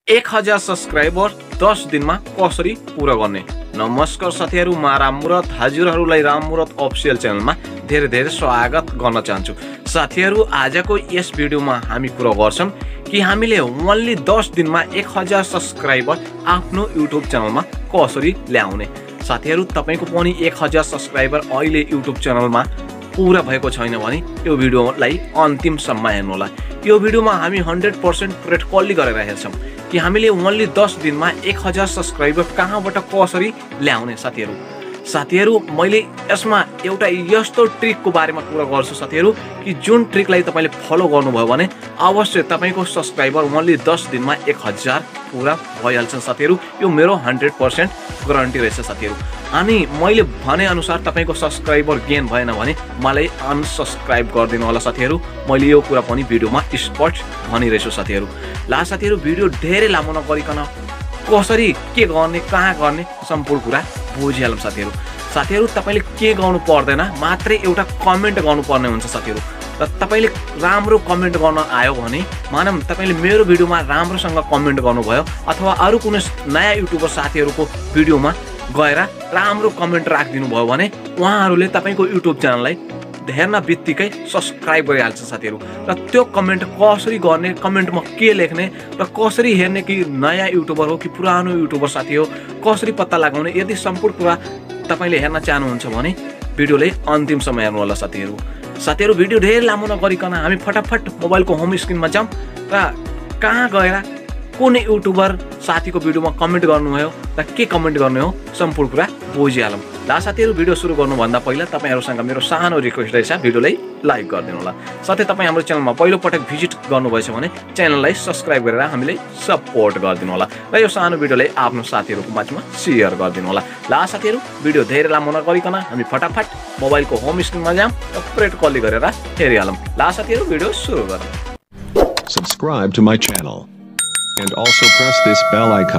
1000 subscriber 10 दिनमा कसरी पूरा गर्ने। नमस्कार साथीहरु, म राममुरत हजुरहरुलाई राममुरत अफिसियल च्यानलमा धेरै धेरै स्वागत गर्न चाहन्छु। साथीहरु, आजको यस भिडियोमा हामी कुरा गर्छौं कि हामीले ओन्ली 10 दिनमा 1000 सब्सक्राइबर आफ्नो युट्युब च्यानलमा कसरी ल्याउने। साथीहरु, तपाईको पनि 1000 सब्सक्राइबर अहिले युट्युब च्यानलमा पूरा भएको छैन भने यो भिडियोलाई अन्तिमसम्म हेर्नुहोला। यो भिडियोमा हामी 100% प्र्याक्टिकली गरेर हेर्छौं कि हामीले ओन्ली 10 दिनमा 1000 सब्सक्राइबर कहाँबाट कसरी ल्याउने। साथीहरु मैले यसमा एउटा यस्तो ट्रिकको बारेमा कुरा गर्छु साथीहरु कि जुन ट्रिकलाई तपाईले फलो गर्नुभयो भने अवश्य तपाईको सब्सक्राइबर ओन्ली 10 दिनमा 1000 पूरा भइहाल्छन्। साथीहरु, यो मेरो 100% ग्यारेन्टी रहेछ साथीहरु। अनि मैले भने अनुसार तपाईको सब्सक्राइबर गेन भएन भने मलाई अनसब्सक्राइब गरिदिनु होला साथीहरु। मैले यो कुरा पनि भिडियोमा स्पष्ट भनिरहेछु साथीहरु। ला साथीहरु, भिडियो धेरै लामो नगरिकन कसरी के गर्ने कहाँ गर्ने सम्पूर्ण कुरा बुझिहालौं साथीहरु। साथीहरु, तपाईले के गर्नु पर्दैन, मात्रै एउटा कमेन्ट गर्नुपर्ने हुन्छ साथीहरु। र तपाईले राम्रो कमेन्ट गर्न आयो भने मानम तपाईले मेरो भिडियोमा राम्रोसँग कमेन्ट गर्नुभयो अथवा अरु कुनै नयाँ युट्युबर साथीहरुको भिडियोमा गएर राम्रो कमेन्ट राखिदिनु भयो भने उहाँहरुले तपाईको युट्युब च्यानललाई हेर्न बित्तिकै सब्सक्राइब गरिहाल्छ साथीहरु। र त्यो कमेन्ट कसरी गर्ने, कमेन्टमा के लेख्ने र कसरी हेर्ने कि नयाँ युट्युबर हो कि पुरानो युट्युबर साथी हो, कसरी पत्ता लगाउने, यदि सम्पूर्ण कुरा तपाईले हेर्न चाहनुहुन्छ भने भिडियोलाई अन्तिमसम्म हेर्नु होला साथीहरु। साथीहरु, भिडियो धेरै लामो नगरिकन हामी फटाफट मोबाइलको होम स्क्रिनमा जाऊँ र कहाँ गएर कुनै युट्युबर साथीको भिडियोमा कमेन्ट गर्नुभयो र के कमेन्ट गर्ने हो सम्पूर्ण कुरा बुझिहालौं। ला साथीहरु, भिडियो सुरु गर्नुभन्दा पहिला तपाईहरुसँग मेरो सानो रिक्वेस्ट रहेछ, भिडियोलाई लाइक गरिदिनु होला। साथै तपाई हाम्रो च्यानलमा पहिलो पटक भिजिट गर्नुभएछ भने च्यानललाई सब्स्क्राइब गरेर हामीलाई सपोर्ट गरिदिनु होला र यो सानो भिडियोलाई आफ्नो साथीहरुको माझमा शेयर गरिदिनु होला। ला साथीहरु, भिडियो धेरै लामो नगरिकन हामी फटाफट मोबाइलको होम स्क्रिनमा जाऊँ र प्र्याक्टिकली गरेर हेरिहालौं। ला साथीहरु, भिडियो सुरु गरौँ। Subscribe to my channel and also press this bell icon.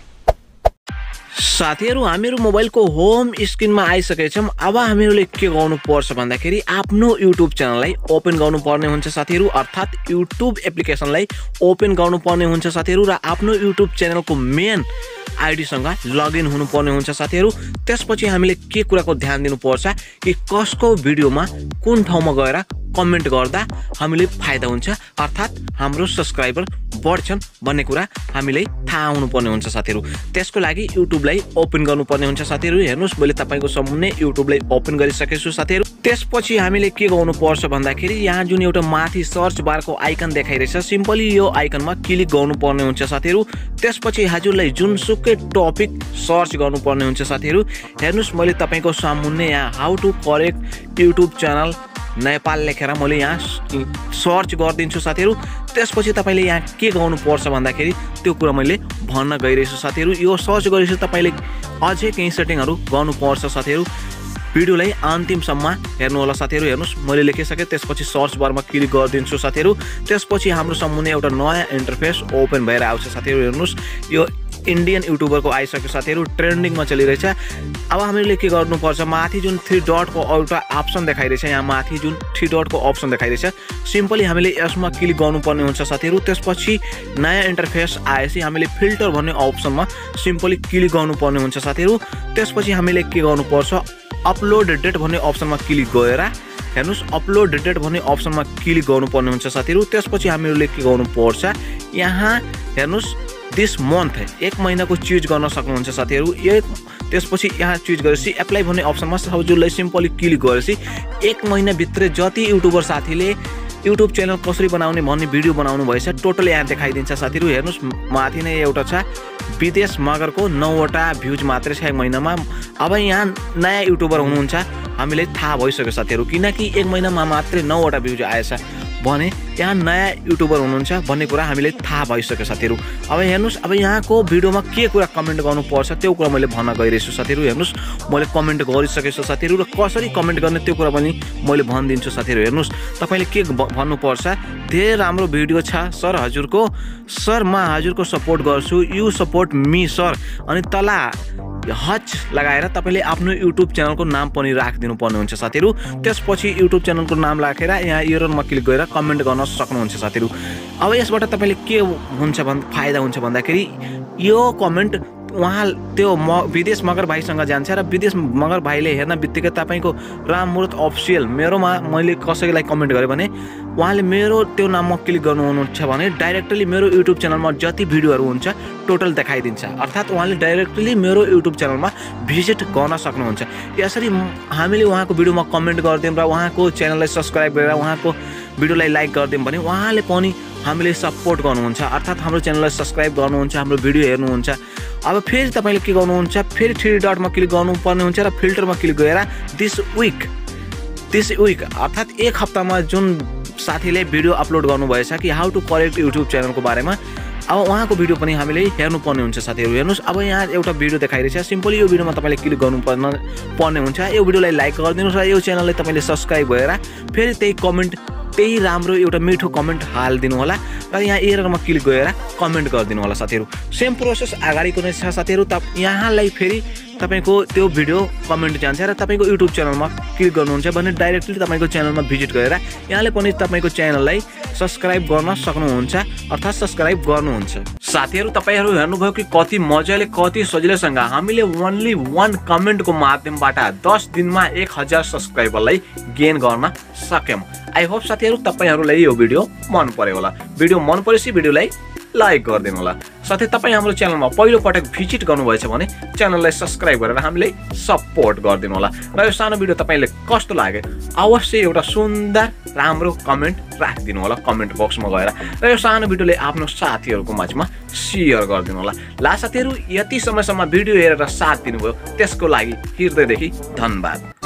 साथीहरु, हामीहरु मोबाइलको होम स्क्रिनमा आइसकेछौं। अब हामीहरुले के गर्नु पर्छ भन्दाखेरि आफ्नो युट्युब च्यानललाई ओपन गर्नुपर्ने हुन्छ साथीहरु, अर्थात युट्युब एप्लिकेसनलाई ओपन गर्नुपर्ने हुन्छ साथीहरु र आफ्नो युट्युब च्यानलको मेन आईडी सँग लगइन हुनुपर्ने हुन्छ साथीहरु। त्यसपछि हामीले के कुराको ध्यान दिनुपर्छ कि कसको भिडियोमा कुन ठाउँमा गएर कमेन्ट गर्दा हामीले फाइदा हुन्छ, अर्थात हाम्रो सब्स्क्राइबर बढ्छन् भन्ने कुरा हामीले थाहा हुनुपर्ने हुन्छ साथीहरु। त्यसको लागि युट्युबलाई ओपन गर्नुपर्ने हुन्छ साथीहरु। हेर्नुस्, मैले तपाईको सामने युट्युबलाई ओपन गरिसकेको छु साथीहरु। त्यसपछि हामीले के गर्नुपर्छ भन्दाखेरि यहाँ जुन एउटा माथि सर्च बारको आइकन देखाइरहेछ, सिम्पली यो आइकनमा क्लिक गर्नुपर्ने हुन्छ साथीहरु। त्यसपछि हजुरलाई जुनसुकै टपिक सर्च गर्नुपर्ने हुन्छ साथीहरु। हेर्नुस्, मैले तपाईको सामने यहाँ how to correct YouTube channel Nepal लेखेर मैले यहाँ सर्च गरिदिन्छु साथीहरु। त्यसपछि तपाईले यहाँ के गर्नुपर्छ भन्दाखेरि त्यो कुरा मैले भन्न गइरहेछु साथीहरु। यो सर्च गरेपछि तपाईले अझै केही सेटिङहरु गर्नुपर्छ साथीहरु। भिडियोलाई अन्तिमसम्म हेर्नु होला साथीहरु। हेर्नुस्, मैले लेखिसके त्यसपछि सर्च बारमा क्लिक गरिदिन्छु साथीहरु। त्यसपछि हाम्रो सामने एउटा नयाँ इन्टरफेस ओपन भएर आउँछ साथीहरु। हेर्नुस्, यो इन्डियन युट्युबरको आइसक्यो साथीहरु, ट्रेन्डिङमा चलिरहेछ। अब हामीले के गर्नुपर्छ, माथि जुन 3 डटको एउटा अप्सन देखाइरहेछ, यहाँ माथि जुन 3 डटको अप्सन देखाइरहेछ, सिम्पली हामीले यसमा क्लिक गर्नुपर्ने हुन्छ साथीहरु। त्यसपछि नयाँ इन्टरफेस आएपछि हामीले फिल्टर भन्ने अप्सनमा सिम्पली क्लिक गर्नुपर्ने हुन्छ साथीहरु। त्यसपछि हामीले के गर्नुपर्छ, अपलोड डेट भन्ने अप्सनमा क्लिक गरेर हेर्नुस्, अपलोड डेट भन्ने अप्सनमा क्लिक गर्नुपर्ने हुन्छ साथीहरु। त्यसपछि हामीले के गर्नुपर्छ, यहाँ हेर्नुस् दिस मन्थ 1 महिनाको चुज गर्न सक्नुहुन्छ साथीहरु। त्यसपछि यहाँ चुज गरेपछि एप्लाई भन्ने अप्सनमा हजुरलाई सिम्पली क्लिक गरेपछि 1 महिना भित्र जति युट्युबर साथीले युट्युब च्यानल कसरी बनाउने भन्ने भिडियो बनाउनु भएछ टोटल यहाँ देखाइदिन्छ साथीहरु। हेर्नुस्, माथि नै एउटा छ विदेश मगरको 9 वटा भ्युज मात्रै छ 1 महिनामा। अब यहाँ नयाँ युट्युबर हुनुहुन्छ हामीलाई थाहा भइसक्यो साथीहरु, किनकि 1 महिनामा मात्रै 9 वटा भ्युज आएछ भने यहाँ नयाँ युट्युबर हुनुहुन्छ भन्ने कुरा हामीले थाहा भइसक्यो साथीहरु। अब हेर्नुस्, अब यहाँको भिडियोमा के कुरा कमेन्ट गर्नुपर्छ त्यो कुरा मैले भन्न गइरहेछु साथीहरु। हेर्नुस्, मैले कमेन्ट गरिसकेछु साथीहरु र कसरी कमेन्ट गर्ने त्यो कुरा पनि मैले भनिदिन्छु साथीहरु। हेर्नुस्, तपाईले के भन्नुपर्छ, धेरै राम्रो भिडियो छ सर हजुरको, सर म हजुरको सपोर्ट गर्छु, यु सपोर्ट मी सर, अनि तला हच लगाएर तपाईले आफ्नो युट्युब च्यानलको नाम पनि राखिदिनु पर्ने हुन्छ साथीहरु। त्यसपछि युट्युब च्यानलको नाम राखेर यहाँ एररमा क्लिक गरेर कमेन्ट गर्न सक्नुहुन्छ साथीहरु। अब यसबाट तपाईले के हुन्छ फाइदा हुन्छ भन्दाखेरि यो कमेन्ट उहाँ त्यो विदेश मगर भाइसँग जान्छ र विदेश मगर भाइले हेर्न बित्तिकै तपाईको राममुरत अफिसियल मेरोमा मैले कसैलाई कमेन्ट गरे भने उहाँले मेरो त्यो नाममा क्लिक गर्नुहुन्छ भने डाइरेक्टली मेरो युट्युब च्यानलमा जति भिडियोहरु हुन्छ टोटल देखाइदिन्छ। अर्थात उहाँले डाइरेक्टली मेरो युट्युब च्यानलमा भिजिट गर्न सक्नुहुन्छ। यसरी हामीले उहाँको भिडियोमा कमेन्ट गर्दियौं र उहाँको च्यानललाई सब्स्क्राइब गरेर उहाँको भिडियोलाई लाइक गर्दियौं भने उहाँले पनि हामीले सपोर्ट गर्नुहुन्छ। अर्थात हाम्रो च्यानललाई सब्स्क्राइब गर्नुहुन्छ, हाम्रो भिडियो हेर्नुहुन्छ। अब फेरि तपाईले के गर्नुहुन्छ, फेरि 3 डटमा क्लिक गर्नुपर्ने हुन्छ र फिल्टरमा क्लिक गरेर दिस वीक अर्थात एक हप्तामा जुन साथीले भिडियो अपलोड गर्नुभएछ कि हाउ टु करेक्ट युट्युब च्यानलको बारेमा, अब उहाँको भिडियो पनि हामीले हेर्नुपर्ने हुन्छ साथीहरु। हेर्नुस्, अब यहाँ एउटा भिडियो देखाइरहेछ। सिम्पली यो भिडियोमा तपाईले क्लिक गर्नुपर्ने हुन्छ। यो भिडियोलाई लाइक गरिदिनुस् र यो च्यानललाई तपाईले सब्स्क्राइब गरेर फेरि त्यही राम्रो एउटा मिठो कमेन्ट हाल्दिनु होला र यहाँ एररमा क्लिक गरेर कमेन्ट गरिदिनु होला साथीहरु। सेम प्रोसेस अगाडिको नै छ साथीहरु। यहाँलाई फेरि तपाईको त्यो भिडियो कमेन्ट जान्छ र तपाईको युट्युब च्यानलमा क्लिक गर्नुहुन्छ भने डाइरेक्टली तपाईको च्यानलमा भिजिट गरेर यहाँले पनि तपाईको च्यानललाई सब्स्क्राइब गर्न सक्नुहुन्छ, अर्थात सब्स्क्राइब गर्नुहुन्छ। साथीहरु, तपाईहरु हेर्नुभयो कि कति मजाले कति सजिलैसँग हामीले ओन्ली 1 कमेन्टको माध्यमबाट 10 दिनमा 1000 सब्स्क्राइबरलाई गेन गर्न सक्यौं। आई होप साथीहरु तपाईहरुलाई यो भिडियो मन पर्यो होला। भिडियो मन परेपछि भिडियोलाई लाइक गरिदिनु होला। साथै तपाई हाम्रो च्यानलमा पहिलो पटक भिजिट गर्नुभएछ भने च्यानललाई सब्स्क्राइब गरेर हामीलाई सपोर्ट गरिदिनु होला। र यो सानो भिडियो तपाईले कस्तो लाग्यो अवश्य एउटा सुन्दर राम्रो कमेन्ट राखिदिनु होला कमेन्ट बक्समा गएर र यो सानो भिडियोले आफ्नो साथीहरुको माझमा शेयर गरिदिनु होला। ला साथीहरु, यति समयसम्म भिडियो हेरेर साथ दिनुभयो त्यसको लागि हृदयदेखि धन्यवाद।